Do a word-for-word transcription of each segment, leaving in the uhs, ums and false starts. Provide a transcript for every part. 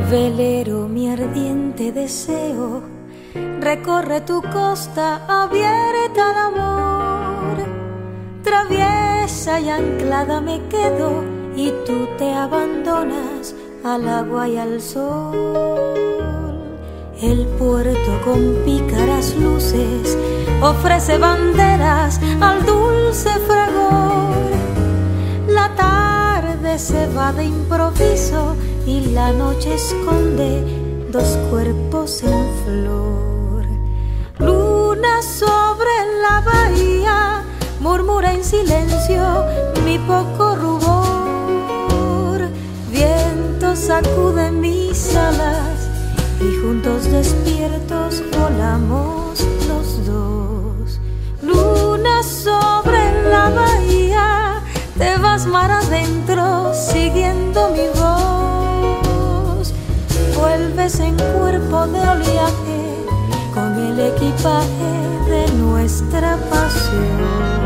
Velero, mi ardiente deseo, recorre tu costa abierta al amor. Traviesa y anclada me quedo y tú te abandonas al agua y al sol. El puerto con pícaras luces ofrece banderas al dulce fragor. La tarde se va de improviso y la noche esconde dos cuerpos en flor. Luna sobre la bahía murmura en silencio mi poco rubor. Viento sacude mis alas y juntos despiertos volamos los dos. Luna sobre la bahía, te vas mar adentro siguiendo mi voz. Vuelves en cuerpo de oleaje con el equipaje de nuestra pasión.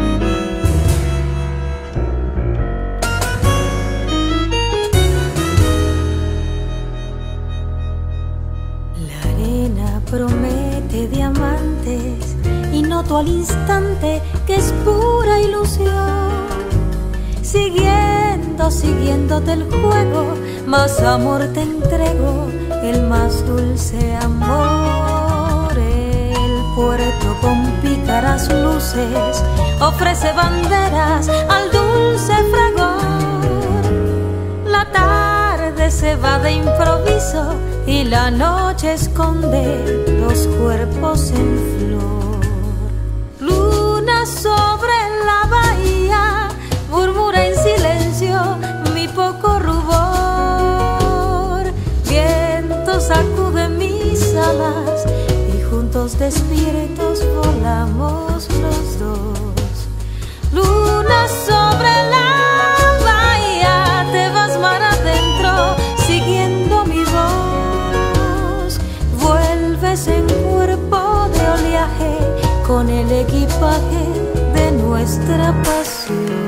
La arena promete diamantes y noto al instante que es pura ilusión. Siguiendo, siguiéndote el juego, más amor te entrego, el más dulce amor. El puerto con pícaras luces ofrece banderas al dulce fragor. La tarde se va de improviso y la noche esconde dos cuerpos en flor. Luna sobre la bahía murmura en silencio mi poco rubor. Viento sacude mis alas y juntos despiertos volamos los dos. Luna sobre la bahía, te vas mar adentro siguiendo mi voz. Vuelves en cuerpo de oleaje con el equipaje de nuestra pasión.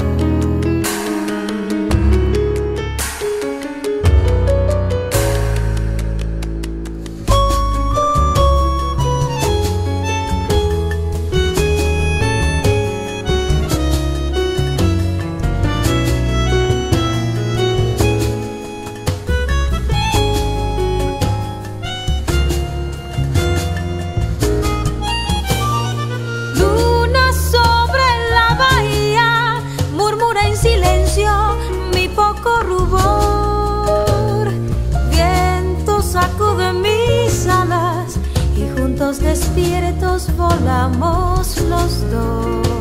Mi poco rubor, viento sacude mis alas y juntos despiertos volamos los dos.